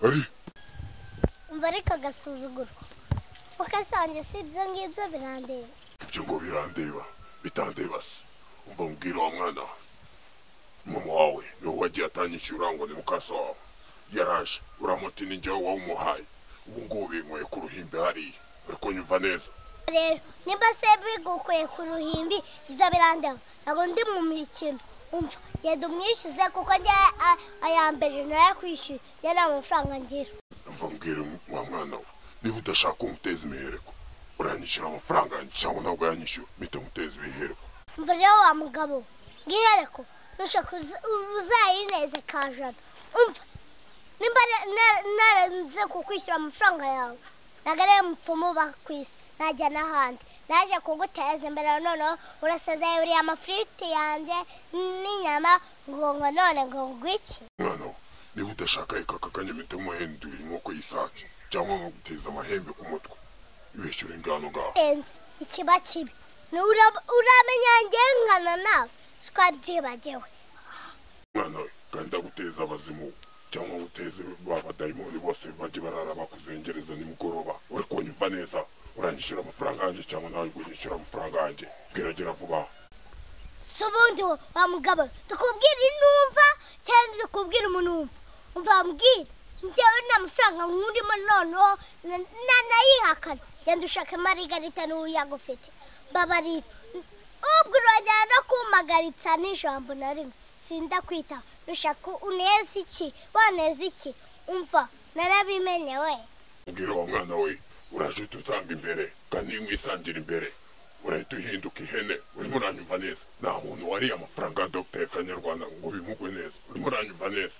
ari umva reka gasuzuguro ukasange si ibyo ngibyo birandeba ibyo ngo birandeba bitandeba se umva mbwira wa mwana mama wawe niwe wagiye atanyishyura ngo ni mukaso wawe yaraje uramuti ni njyewe wawumuhaye ubu ngubu binyweye ku ruhimbi hariya ariko nyumva neza rero nimba se bigukuye ku ruhimbi ibyo birandeba ntabwo ndi mu mikino umva genda umwishyuze kuko njye aya mbere nayakwishyuye njye nta mafaranga ngira umva mbwira wa mwana we niba udashaka kumuteza imihereko uranyishyura amafaranga yanjye cyangwa ntabwo yanyishyura mpita muteza ibihereko umva rero wa mugabo ngihereko nushaka uzayineze kajana umva nimba naranze kukwishyura amafaranga yawe ntabwo ari umupfumu uba ku isi najya n'ahandi naje kuguteza imbere noneho urasazaye uriya amafiriti yanjye n'inyama ngo none ngo ngwiki mwana we niba udashaka reka aka kanya mpita muhendura inkoko y'isake cyangwa nkaguteza amahembe ku mutwe ibeshyura ingano ngaho ikiba kibi uramenya ngengana nawe twabyibagiwe mwana we kandi ndaguteza abazimu cyangwa guteza abadayimoni bose bajye barara bakuzengereza nimugoroba uri kunyumva neza uranyishyura amafaranga yanjye cyangwa nawe unyishyura amafaranga yanjye bwiragira vuba si ubundi wa mugabo tukubwira intumva cyangwa tukubwira umuntu umva mbwira njyewe nta mafaranga nkurimo noneho nanayihakana genda ushake marigarita n'uwo yagufite babarira ubwo urajyana no kumagaritsa n'ijambo na rimwe sinda kwita nushaka uneza iki waneza iki umva narabimenye we mbwira wa mwana we uraje tunsanga imbere kandi mwisangira imbere urahita uhinduka ihene urimo uranyumva neza nta muntu wariye amafaranga ya Dr Kanyarwanda ngo bimugwe neza urimo uranyumva neza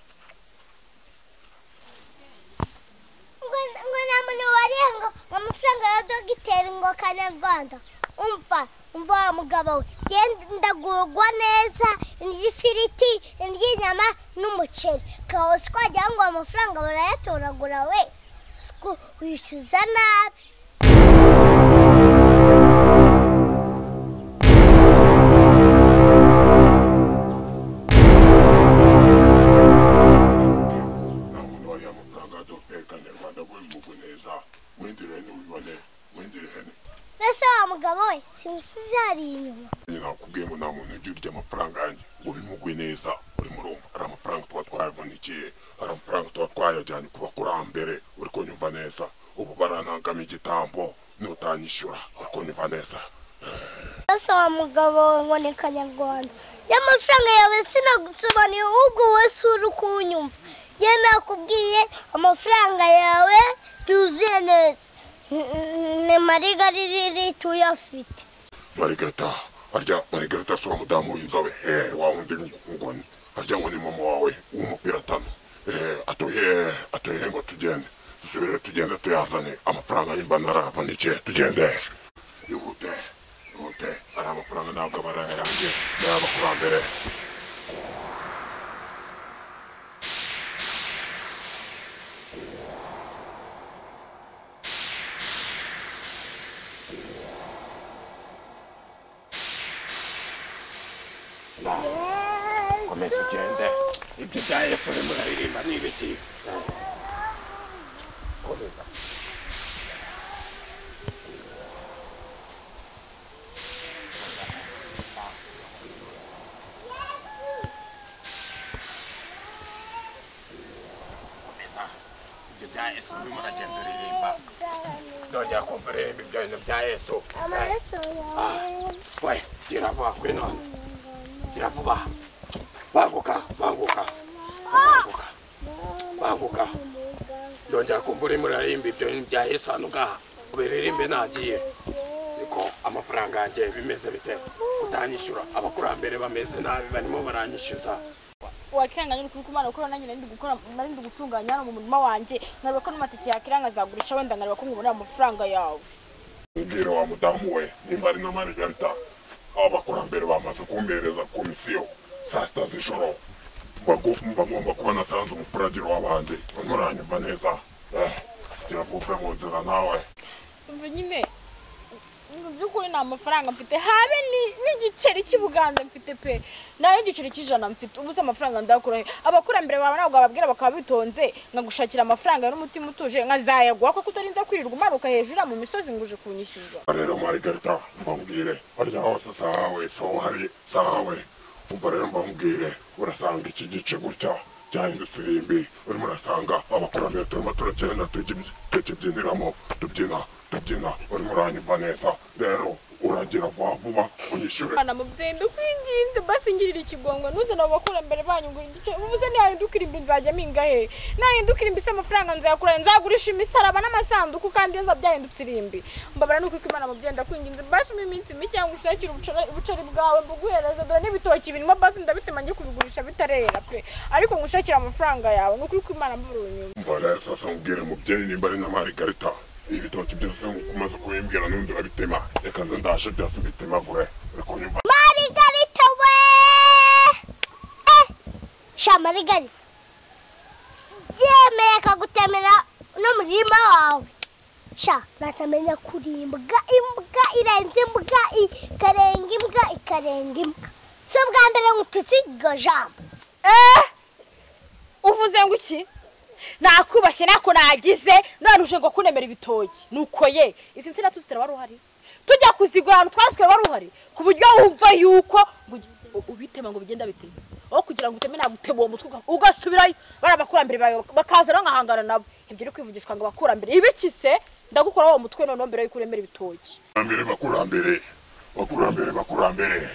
ngo nta muntu wariye ngo amafaranga ya Dr ngo Kanyarwanda umva wa mugabo we genda gugwa neza iry'ifiriti iry'inyama n'umuceri kaho twagira ngo amafaranga barayatoragura we wishyuza nabi nta muntu wariye amafaranga ya Dr Kanyarwanda ngo bimugwe neza wendire hene wibone wendire hene mbese wa mugabo we simusize hari inyuma nakubwiye ngo nta muntu ujya urya amafaranga yanjye ngo bimugwe neza urimo urumva ari amafaranga tuba twayavunikiye ari amafaranga tuba twayajyanye ku bakurambere uri kunyumva neza ubu baranangamo igitambo nutanyishyura uri kunyumva neza mbese wa mugabo we ngo ni Kanyarwanda y'amafaranga yawe sinagusobanuriye ahubwo wese uri kunyumva njye nakubwiye amafaranga yawe yuzuye neza ni marigarita uyafite Margarita si wa mudamu w'inzobe wa wundi ngo arya ngo ni mama wawe w'umupira atanu atoye ngo tugende dusubire tugende tuyazane amafaranga y'imba naravunikiye tugende ihute ari amafaranga ntabwo aba ari ayanjye ni ay'abakurambere komeza ugende ibyo bya Yesu urimo uraririmba ni ibiki komeza ibyo bya Yesu urimo uragenda uririmba ndongera kumva uririmba ibyo bintu bya Yesu amaraso yawe we gira vuba kwinone gira vuba banguka ndongera kumva urimo uririmba ibyo bintu bya Yesu hano ngaha ubiririmbe nagiye niko amafaranga yanjye bimeze bite utanyishyura abakurambere bameze nabi barimo baranyishyuza wakiranga nyine kuri kumana ukora nanjye nari gutunganya hano mu murima wanjye nkareba ko n'amatike yakiranga azagurisha wenda nkareba ko nkubona amafaranga yawe mbwira wa mudamu we nimba ari na Margarita abakurambere bamaze kumbereza komisiyo saa sita z'ijoro bagomba kuba natanze umufuragiro w'abandi muranyumva neza gira vuba mu nzira nawe umva nyine byukuri nta mafaranga mfite habe n'igiceri cy'Ubuganda mfite pe nayo igiceri cy'ijana mfite ubu se amafaranga ndakura abakurambere bawe nabwo bababwira bakaba bitonze ngagushakira amafaranga n'umutima utuje nkazayagwa ko kutarinza kwirirwa umanuka hejuru mu misozi nguje kunyishyuza rero Margarita mbambwire arya hose sawe umva rero mbambwire urasanga iki gice gutya cyahindutse irimbi urimo urasanga abakurambere turimo turagenda tukibyiniramo tubyina urimo uranyumva neza rero uragira vuba unyishyure ana mubyendo kwinginze basi ngirira ikigongo nuze nabo bakurambere banyungura igice ubuze ntihindukira imbi nzajya mingahe nahindukira imbi se amafaranga nzayakura nzagurisha imisaraba n'amasanduku kandi yaza byahindutse irimbi mbabara nuko Imana mubyenda kwinginze basi mu iminsi mike cyangwa ushakira ubucari bwawe mbuguhereza dore n'ibitoki birimo basi ndabitema ngiye kubigurisha bitarera pe ariko ngushakira amafaranga yawe nuko Imana mburunyuma mva rero sasa mbwire mubyeyi nimba ari na Margarita ibitoki byose umaze kubimbwira n'undi urabitema reka nze ndaje byose bitemagure ariko nyumva Margarita we sha Margarita yemeye akagutemera n'umurima wawe sha natamenya kurimbwa imbwa irenze imbwa ikarenga imbwa so bwa mbere ngututsi gajambo uvuze ngo iki nakubashye nako nagize none uje ngo kunemera ibitoki nuko ye isi nsina tuzitera wari uhari tujya kuzigura ahantu twaswe wari uhari ku buryo wumva yuko ubitema ngo bigenda bite aho kugira ngo uteme naguteba uwo mutwe ugasubirayo barabakurambere bayo bakazana nkahangana nabo ibyo uri kwivugishwa ngo bakurambere ibikise ndagukora uwo mutwe none mbere yuko uremera ibitoki bakurambere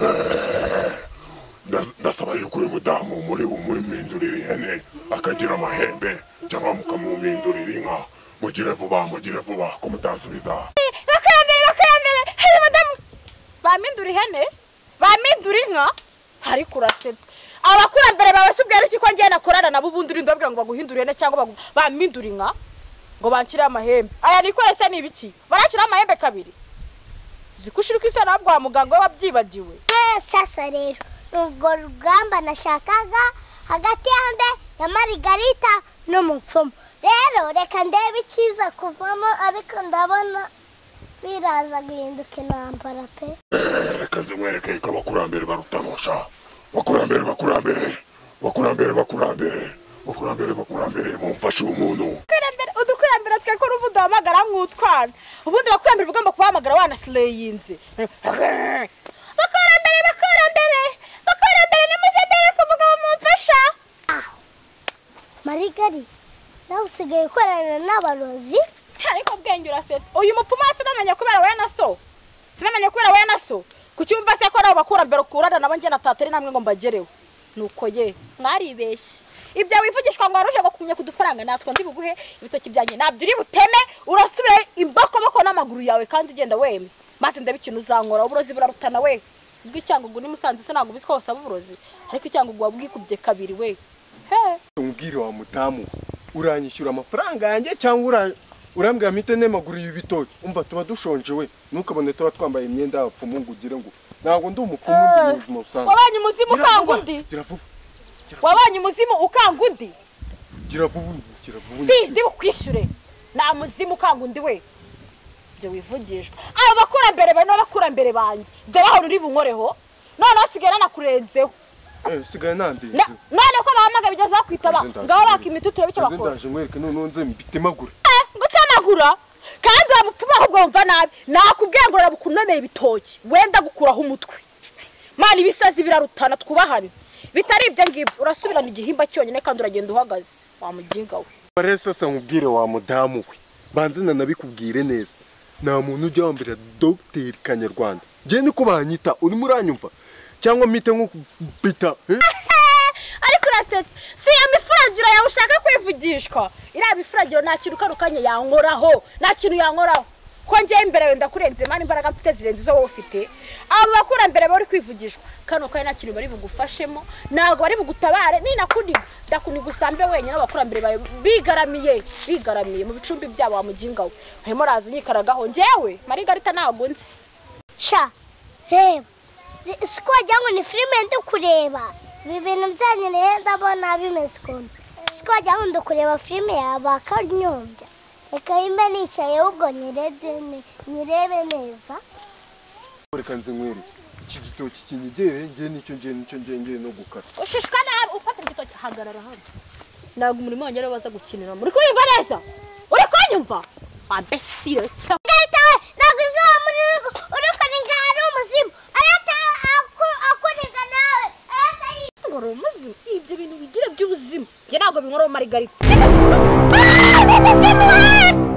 ndasaba yuko uyu mudamu muri umwimindurira ihene akagira amahembe cyangwa mukamumindurira inka mugire vuba ko mutansubiza bakurambere hari mudamu bamindura ihene bamindura inka hari kurasetsa abakurambere bawe subwera iki ko ngiye nakorana nabo ubundi uri ndabwira ngo baguhindura ihene cyangwa bamindura inka ngo bankire amahembe aya nikorese ni ibiki barakira amahembe kabiri zikushirika isa nabwo muganga wabyibagiwe sasa rero ubwo rugamba nashakaga hagati yande ya Margarita n'umupfumu rero reka ndebe ikiza kuvamo ariko ndabona biraza guhinduka intambara pe reka nze mwereke ko abakurambere barutanosha bakurambere mumfashe umuntu udukurambere tweko ruvudo hamagara nk'utwana ubundi bakurambere bugomba kubahamagara wanasireyinze bakurambere nimuze mbere kuvuga mumfasha Margarita nawe usigaye ukorana n'abarozi ariko bwenge urasetse uyu mupfumu sinamenya kubera we na so kucyumva se ko nabo bakurambere ukurana nabo nge natatari namwe ngo mbagereho nuko ye mwaribeshye ibyo wivugishwa ngo waruje gukumye kudufaranga natwe ndi buguhe ibitoki byanjye nabyo uri buteme urasubira imbokoboko n'amaguru yawe kandi ugenda weme maze ndabikintu uzankora uburozi burarutana we bw'icyangugu ni Musanze se nagubise ko wasaba uburozi ariko icyangugu wabwikubye kabiri we umbwire wa mutamu uranyishyura amafaranga yanjye cyangwa urambwira mite nemaguru y'ibitoki umva tuba dushonje we nukabone tuba twambaye imyenda y'abapfumu ngo ugire ngo ntabwo ndi umupfumu ndi mu buzima busanzwe wabanye umuzimu ukanga undi wabanye umuzimu ukanga undi gira vuba si ndi bukwishyure nta muzimu ukanga undi we ibyo wivugishwa aba bakurambere bano bakurambere banjye dore aho uri bunkoreho none hasigara nakurenzeho sigaye nandeze none ko bahamagara bigeze bakwitaba ngaho bakimitutura bityo bakora ndaje mwereke none nze mbitemagure ngutemagura kandi wa mupfumu ahubwo wumva nabi nakubwiye ngo rabukunomeye ibitoki wenda gukuraho umutwe mana ibisazi birarutana twubahane bitari ibyo ngibyo urasubirana igihimba cyonyine kandi uragenda uhagaze wa muginga we bare sasa nkubwire wa mudamu we banze nanabikubwire neza nta muntu ujya wambira Dr Kanyarwanda ngiye niko banyita urimo uranyumva cyangwa mite nko bita ariko urasetse si amifuragiro yawe ushaka kwivugishwa iriya mifuragiro nta kintu karukanye yankoraho nta kintu yankoraho ko ngiye imbere wenda kurenze mani imbaraga mfite zirenze izo wowe ufite abo bakurambere bari kwivugishwa kano kaye nta kintu bari bugufashemo ntabwo bari bugutabare ninakuni ndakunigusambe wenyine abakurambere bawe bigaramiye mu bicumbi byabo wa muginga we harimo raza nyikaragaho njewe Margarita ntabwo nzi sha reba siko jango ni filime ndi kureba ibi bintu byanyu rero ndabona bimeze ukuntu siko jango ndi kureba filime yaba Kanyombya reka imbe nicaye ubwo nyirebe neza reka nze nkwere iki gitoki kinyigere ngiye no gukata ushishwa nabi ufata igitoki hagarara hano ntabwo umurimo wanjye baza gukinira muri kuyumva neza uri kunyumva ambesire cyo ntabwo izuba muri uriko ni ngari umuzimu arata akuniga nawe arata ngoro umuzimu ibyo bintu bigira by'ubuzima njye ntabwo binkora Margarita